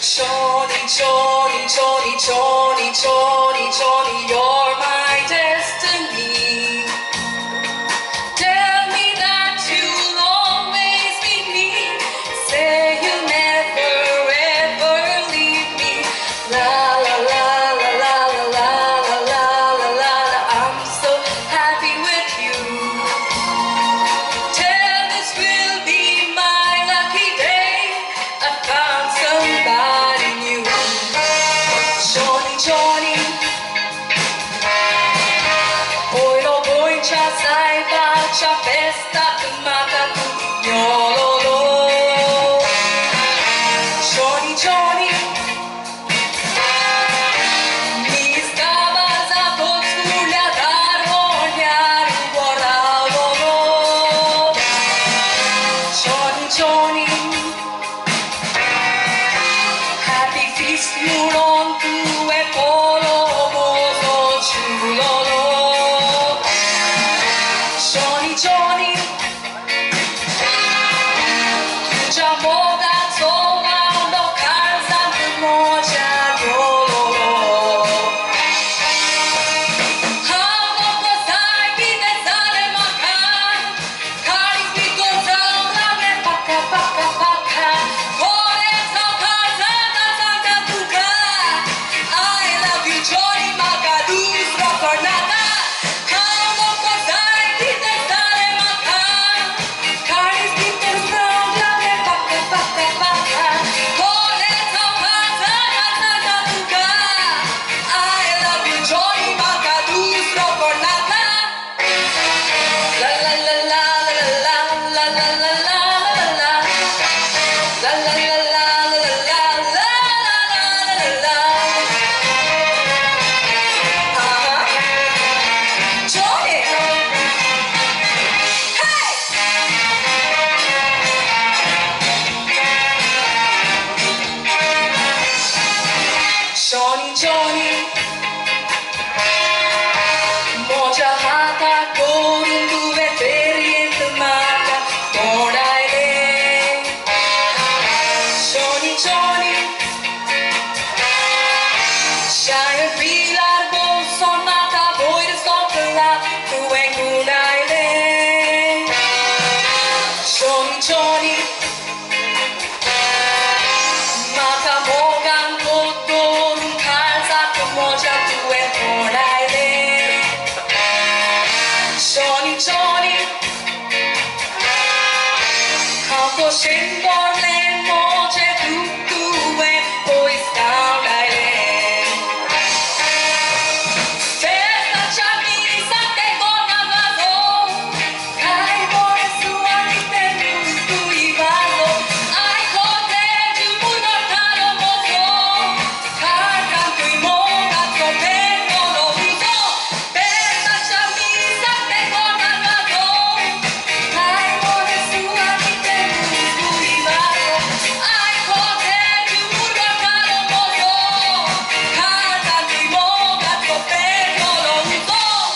Johnny, Johnny, Johnny, Johnny, Johnny, Johnny, you're my destiny. Tell me that you'll always be me. Say you'll never ever leave me. La la la la la la la la la la la. I'm so happy with you. Tell this will be my lucky day. I found somebody new. Johnny, Johnny, hoy lo voy a salvar, ya festa tu mata tu ñololo. Johnny, Johnny, mis cabas a todos dar ognar guardalo. Johnny, Johnny, happy feast muron tu e polo mozo chulolo. Johnny, Johnny, tuja moga toga no kalza tu moja yololo. Hamo kozai bide zare makan, karis bito zaula me paka paka paka. Kore zauka zanga zanga tuka. I love you, Johnny Magadus Rocornata. Hamo kozai bide zare makan, karis bito zaula me paka paka paka. Kore zauka zanga zanga tuka. I love you, Johnny Magadus Rocornata. La la la la la la la la la la la. La la la la la la la la la. Johnny, hey! Johnny, Johnny, moja hata korun duve ferient mata todaile. Johnny, Johnny, shine vilar bon sonata void stopla tu engunaile. Johnny, Johnny, mata mogan kodon kalza tu moja tu engunaile. Johnny, Johnny, canto scendor le moje tu e poi scaudale. Festa chamisa te gona vaso, kai more sua te tu i vaso. Ai coteggio muy mortalo mozo, kai canto i moga to vengo lo uso. Festa chamisa te gona vaso, kai more sua te tu i vaso. Ai coteggio muy mortalo mozo, kai canto i moga to vengo lo uso.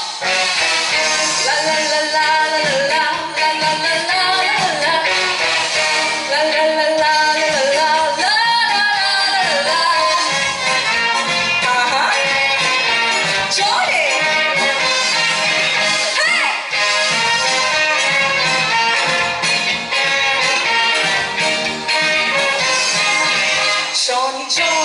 La la la la la la la la la la la. La la la la la la la la la. Johnny, hey! Johnny, Johnny.